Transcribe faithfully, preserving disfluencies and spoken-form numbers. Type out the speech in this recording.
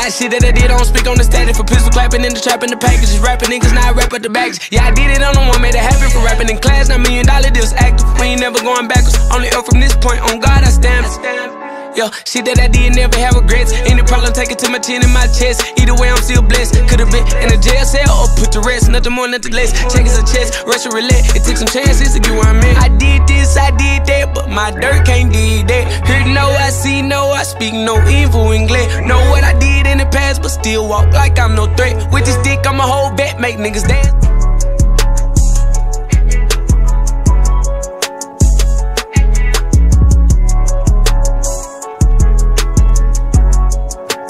lot of shit that I did, I don't speak on the status. For pistol clapping in the trap in the packages. Rapping niggas, now I rap at the bags. Yeah, I did it on the one, made it happen. For rapping in class, now million dollar deals active. We ain't never going backwards, only up from this point. On God, I stand. Yo, shit that I did, never have regrets. Any problem, take it to my chin and my chest. Either way, I'm still blessed. Could've been in a jail cell or put to rest. Nothing more, nothing less. Check is a chest, Russian roulette. It took some chances to get where I'm at. I did this, I did that, but my dirt can't do that. Heard no, I see no, I speak no evil English. Know what I did in the past, but still walk like I'm no threat. With this stick, I'm a whole vet, make niggas dance.